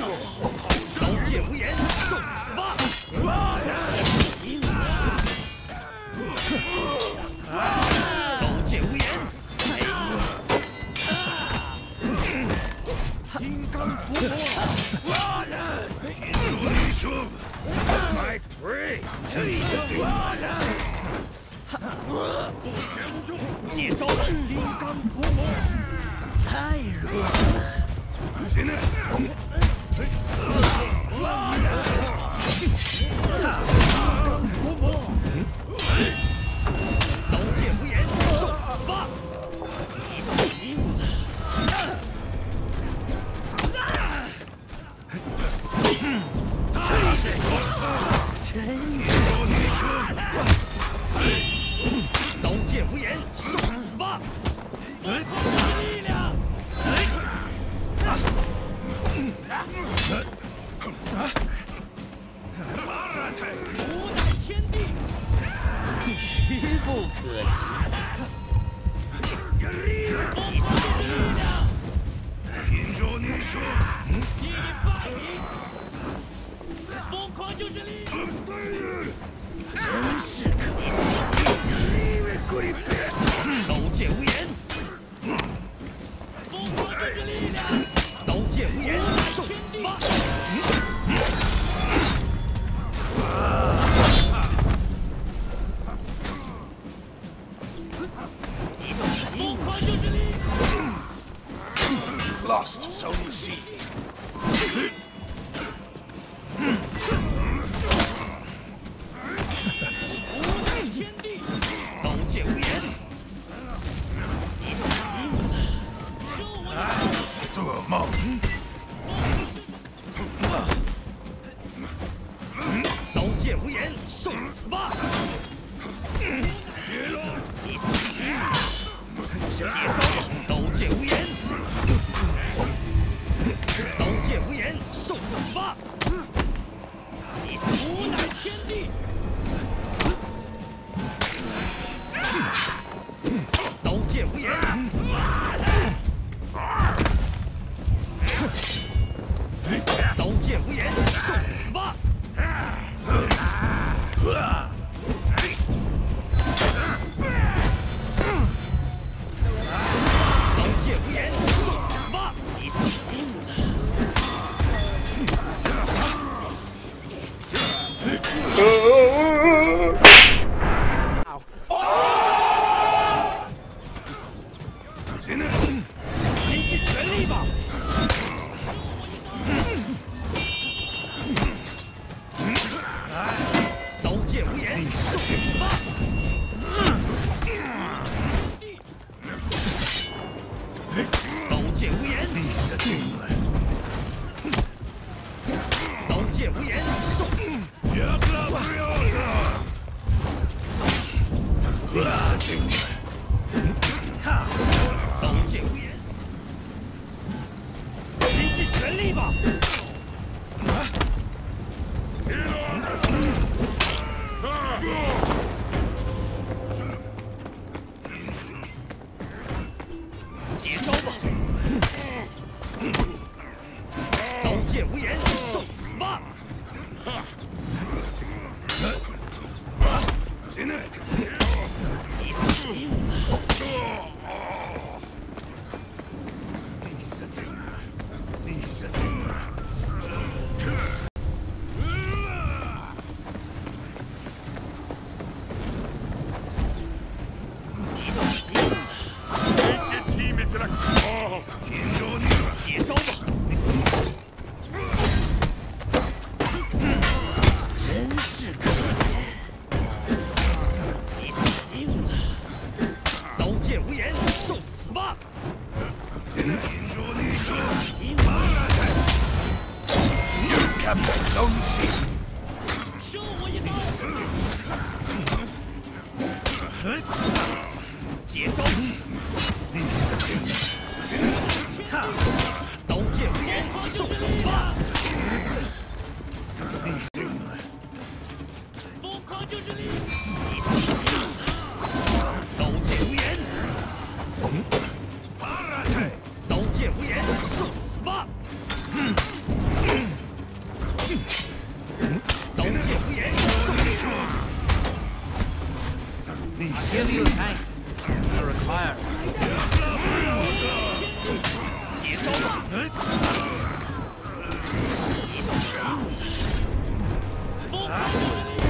刀剑无眼，受死吧！刀剑无眼，金刚不破。女生 ，fight free， 接招！金刚不破，太弱了。谁呢？ 刀剑无眼，受死吧！你死定了！真刀剑无眼，受死吧！力量！无乃天地，愚不可及。力量，听着你说，一败你，疯狂就是力量，真是可恶！刀剑无眼，疯狂就是力量，刀剑无眼，受死吧！ Lost Zone C。无奈天地，刀剑无眼。你死定了！受我的做梦。刀剑无眼，受死吧！绝了！你死定了！接招！刀剑无眼。 刀剑无眼，受死吧！你无乃天地。刀剑无眼。刀剑无眼，受死吧！刀剑无眼，受死吧！你死定了！ 谁呢？拼尽全力吧！刀剑无眼，受死吧！刀剑无眼，你死定了！刀剑无眼，受死！ 你死定了！刀剑无眼，拼尽全力吧！接招吧！刀剑无眼，受死吧！谁呢？ 你死定了！你死定了！你死定了！你死定了！接招吧！真是可怜！你死定了！ 刀剑无眼，受死吧！听着你说，Captain Zone C， 受我一刀！接招！你死定了！刀剑无眼，受死吧！你死定了！疯狂就是力！你死定了！刀剑无眼！刀剑无眼，受死吧！ Give you thanks. You require. 接招吧！疯狂就是力！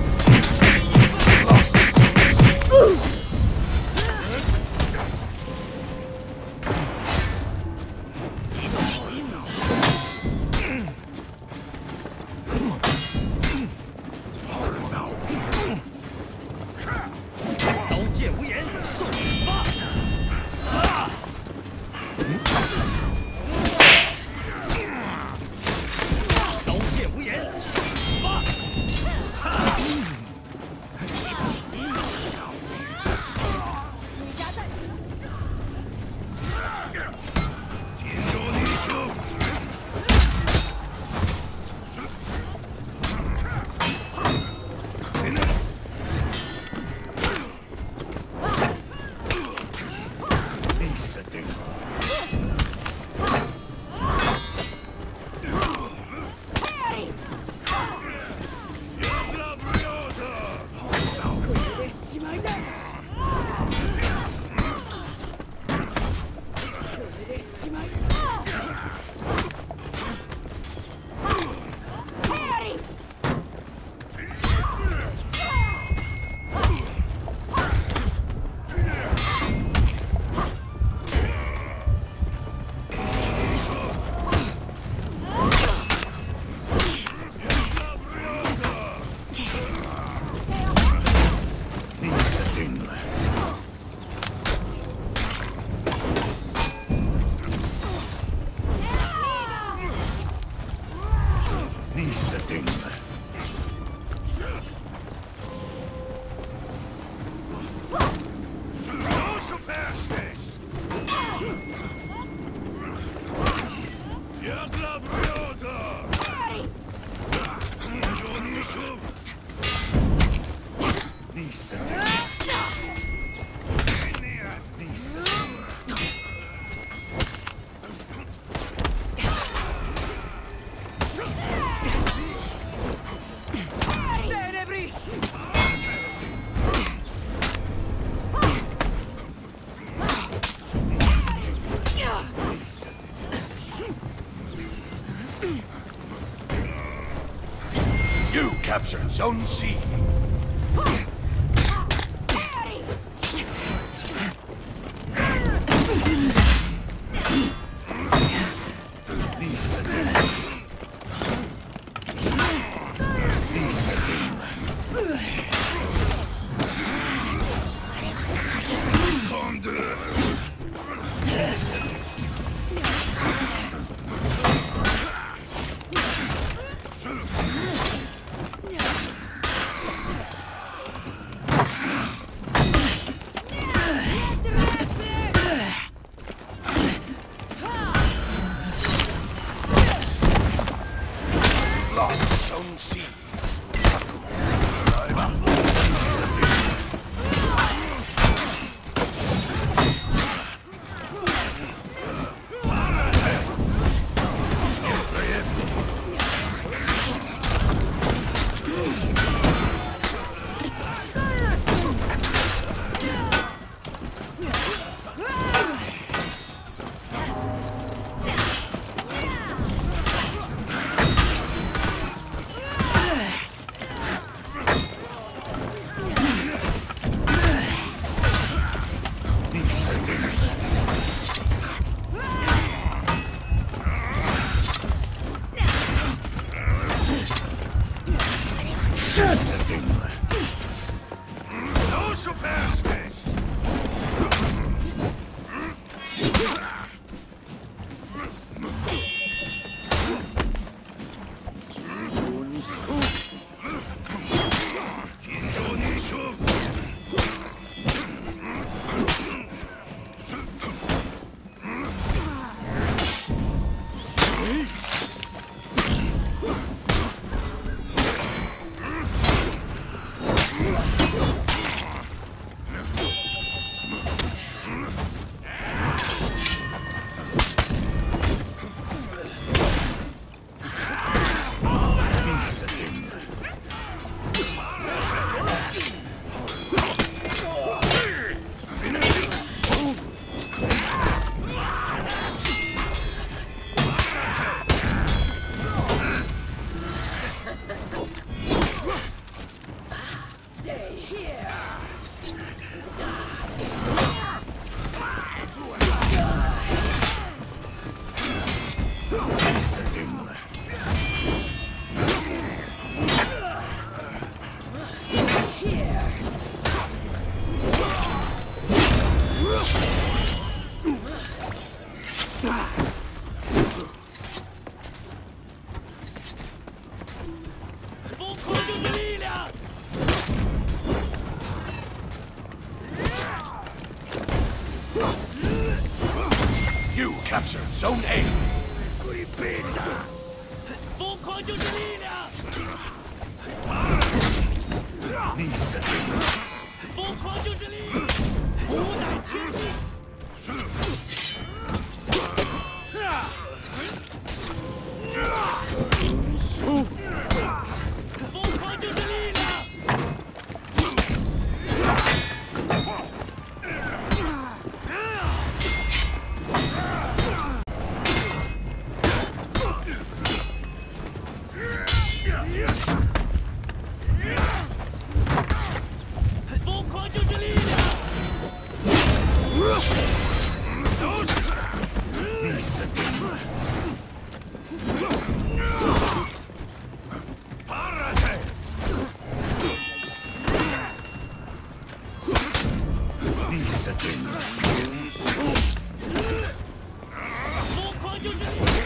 You captured Zone C. Lost Zone C. capture Zone A. 疯狂就是力量！疯狂就是力量！无乃天地！疯狂就是力量！疯狂就是力量！疯狂就是力量！